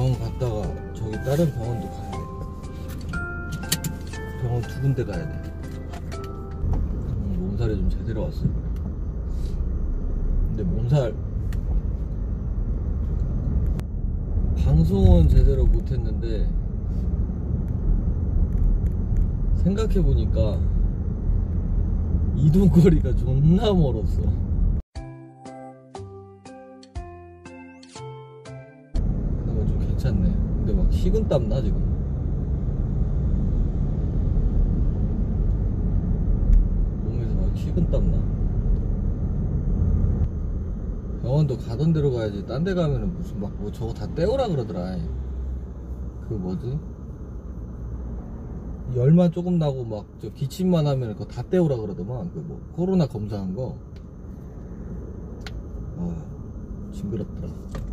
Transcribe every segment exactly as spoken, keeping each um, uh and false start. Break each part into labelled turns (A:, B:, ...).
A: 병원 갔다가 저기 다른 병원도 가야 돼. 병원 두 군데 가야 돼. 음, 몸살이 좀 제대로 왔어요. 근데 몸살 방송은 제대로 못했는데 생각해보니까 이동거리가 존나 멀었어. 그나마 좀 괜찮네. 근데 막 식은땀 나 지금. 몸에서 막 식은땀 나. 병원도 가던 데로 가야지. 딴 데 가면은 무슨 막 뭐 저거 다 떼오라 그러더라. 그 뭐지? 열만 조금 나고 막 저 기침만 하면 그거 다 떼오라 그러더만. 그 뭐 코로나 검사한 거. 아 징그럽더라.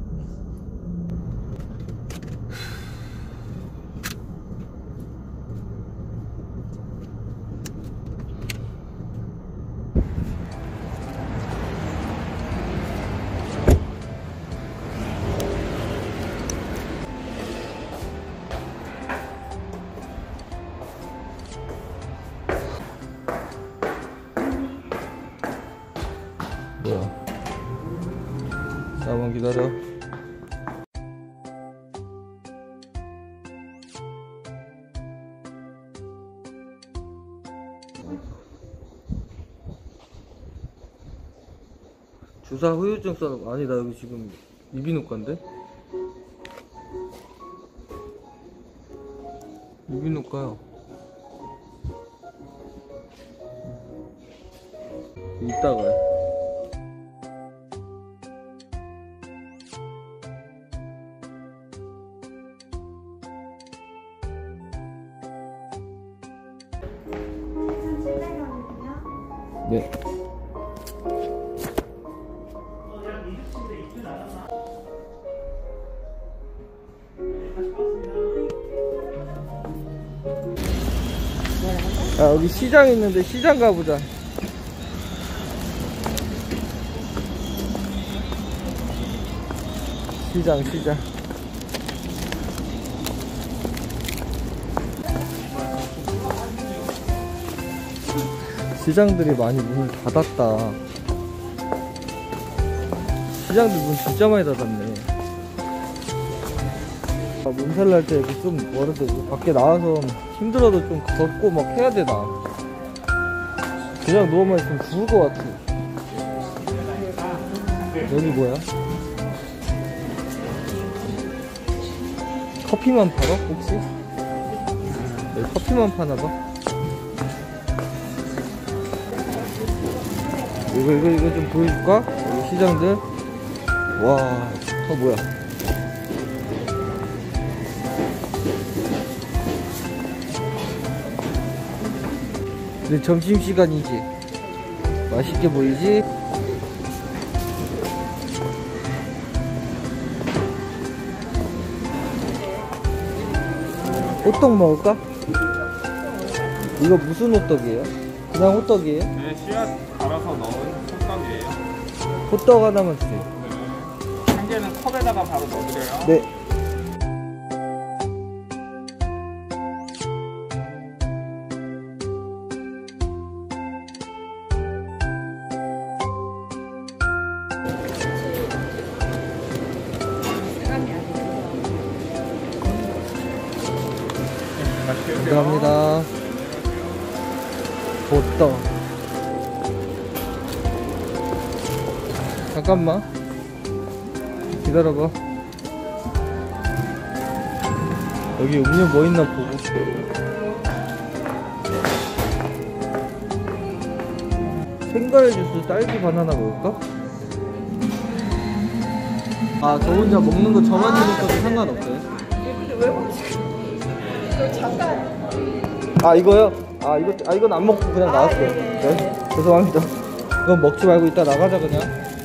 A: 뭐야? 잠깐만 기다려. 주사 후유증 써놓고. 아니 나 여기 지금 이비인후과인데? 이비인후과요. 이따가요. 네. 아, 여기 시장 있는데 시장 가보자. 시장 시장. 시장들이 많이 문을 닫았다. 시장들 문 진짜 많이 닫았네. 아, 몸살 날 때 좀 뭐라도 밖에 나와서 힘들어도 좀 걷고 막 해야 되나. 그냥 누워만 있으면 죽을 것 같아. 여기 뭐야? 커피만 팔아? 혹시? 여기 커피만 파나봐. 이거 이거 이거 좀 보여줄까? 여기 시장들. 와, 어 뭐야? 근데 점심시간이지. 맛있게 보이지? 호떡 먹을까? 이거 무슨 호떡이에요? 그냥 호떡이에요?
B: 네, 씨앗 갈아서 넣은 호떡이에요.
A: 호떡 하나만 주세요.
B: 네. 한 개는 컵에다가 바로 넣어드려요.
A: 네. 감사합니다. 호떡. 잠깐만 기다려봐. 여기 음료 뭐 있나 보고. 생과일 주스 딸기 바나나 먹을까? 아, 저 혼자 먹는 거 저만 먹어도 상관없어요?
C: 근데 왜 먹지? 이거 잠깐.
A: 아, 이거요? 아, 이거, 아, 이건 안 먹고 그냥 나왔어요.
C: 아, 네.
A: 네? 죄송합니다. 이건 먹지 말고 이따 나가자, 그냥.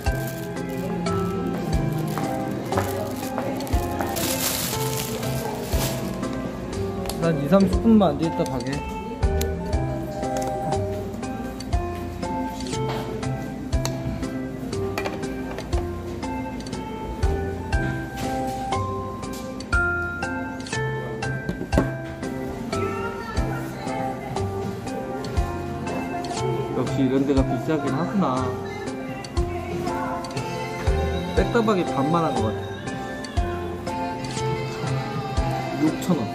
A: 난 이삼십 분만 안 되겠다, 가게. 역시 이런 데가 비싸긴 하구나. 백다방이 반만 한 것 같아. 육천 원.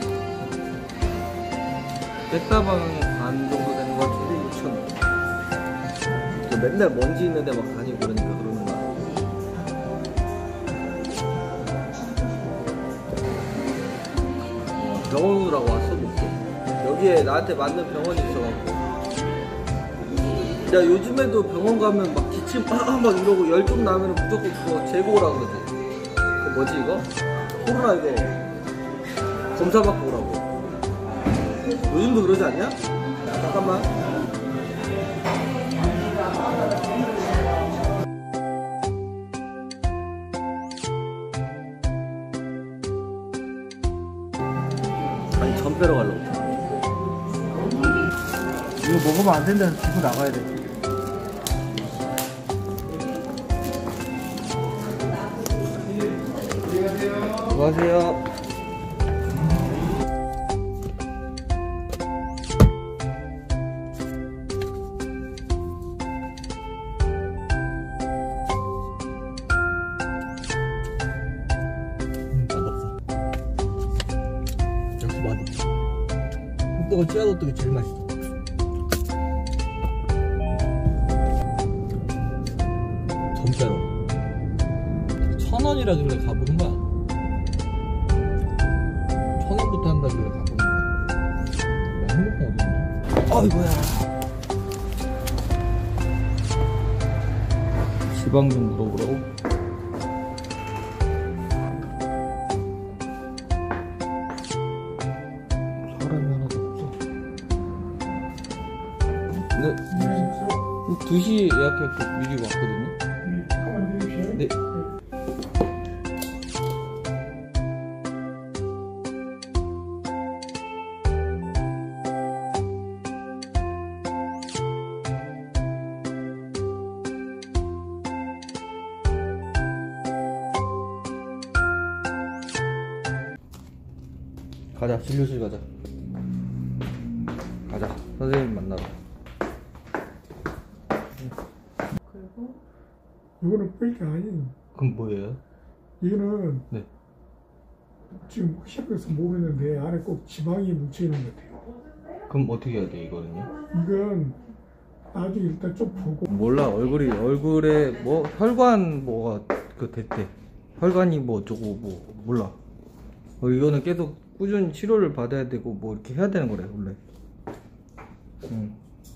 A: 백다방이 반 정도 되는 것 같은데 육천 원. 저 맨날 먼지 있는데 막 다니고 그러니까 그러는 거야. 어, 병원 오라고 왔어, 목소. 여기에 나한테 맞는 병원이 있어갖고. 야, 요즘에도 병원 가면 막 기침 막 이러고 열 좀 나면 무조건 그거 재고 오라 그러지. 그 뭐지 이거? 코로나 이거 검사 받고 오라고. 요즘도 그러지 않냐? 야, 잠깐만. 아니, 전 빼러 가려고. 이거 먹으면 안 된다는 기분 나가야 돼. 안녕하세요. 음, 맛없어. 역시 맛없어. 호떡을 찌어놓던 게 제일 맛있어. 전배로 천 원이라길래 가보는 거야. 천 원부터 한다길래 가보는 거야. 나 핸드폰 어디 있냐? 어이구야. 지방 좀 물어보라고? 사람이 하나도 없어. 근데 두 시 예약했고 미리 왔거든요. 네. 가자, 진료실 가자. 가자, 선생님 만나러.
C: 그리고
D: 이거는 뺄 게 아니에요.
A: 그럼 뭐예요?
D: 이거는
A: 네.
D: 지금 시합에서 모르는데 안에 꼭 지방이 뭉쳐 있는 것 같아요.
A: 그럼 어떻게 해야 돼, 이거는요?
D: 이건 나중에 일단 좀 보고.
A: 몰라. 얼굴이 얼굴에 뭐 혈관 뭐가 그 됐대. 혈관이 뭐 어쩌고 뭐 몰라. 어, 이거는 계속 꾸준히 치료를 받아야 되고 뭐 이렇게 해야 되는 거래 원래. 응.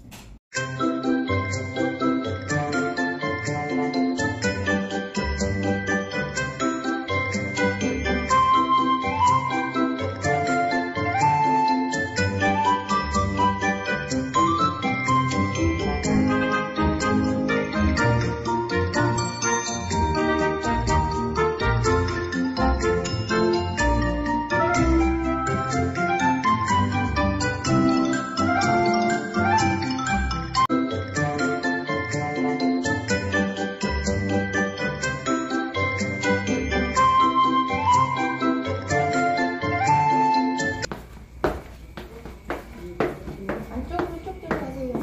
C: 안쪽으로 쭉 들어가세요.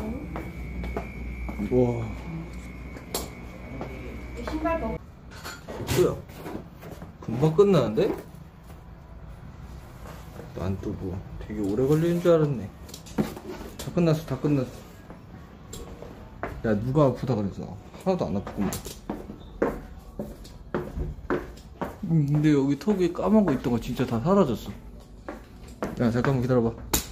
A: 와.
C: 신발 벗고.
A: 뭐야? 금방 끝나는데? 난 또 뭐 되게 오래 걸리는 줄 알았네. 다 끝났어, 다 끝났어. 야, 누가 아프다 그랬어? 하나도 안 아프구만. 음, 근데 여기 턱에 까만 거 있던 거 진짜 다 사라졌어. 야, 잠깐만 기다려봐.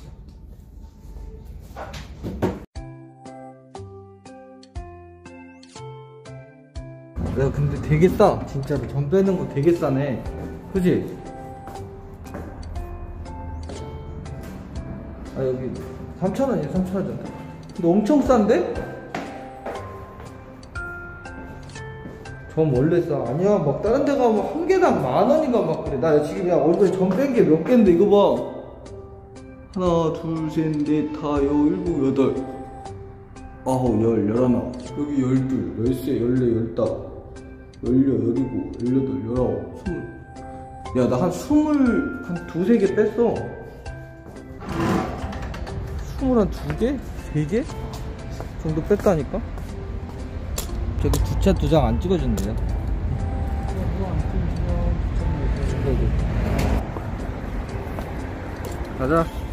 A: 야, 근데 되게 싸. 진짜로 전 빼는 거 되게 싸네. 그지? 아, 여기 삼천 원이야, 삼천 원 정도. 근데 엄청 싼데? 전 원래 싸. 아니야, 막 다른 데 가면 한 개당 만 원인가 막 그래. 나 지금 야, 얼굴에 전 뺀 게 몇 개인데 이거 봐. 하나, 둘, 셋, 넷, 다, 여, 일곱, 여덟, 아홉, 열, 열하나, 여기 열둘, 열세, 열네, 열다섯, 열여, 열일곱, 열여덟, 열아홉, 스물. 야, 나 한 스물, 한 두세 개 뺐어. 스물 한 두 개? 세 개? 정도 뺐다니까? 저기 주차 두 장 안 찍어준대요. 가자.